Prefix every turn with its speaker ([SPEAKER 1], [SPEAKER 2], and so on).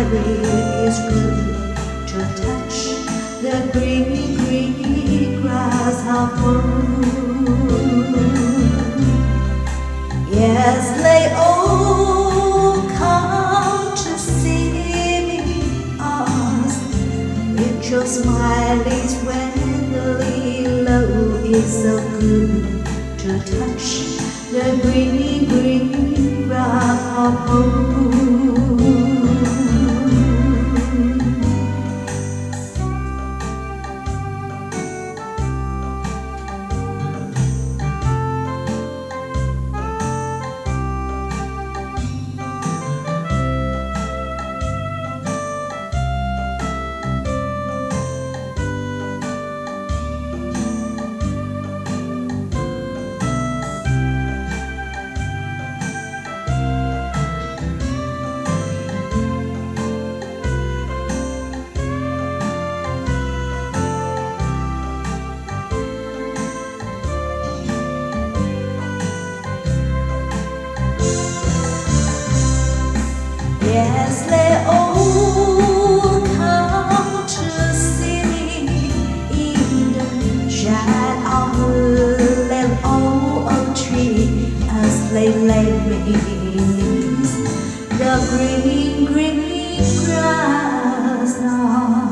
[SPEAKER 1] very is good to touch the green, green grass of moon. Yes, they all come to see me ask if your smile is friendly, low is so good to touch the green, green grass of home. Yes, they all come to see me in the shade of the old tree as they lay beneath the green, green grass now.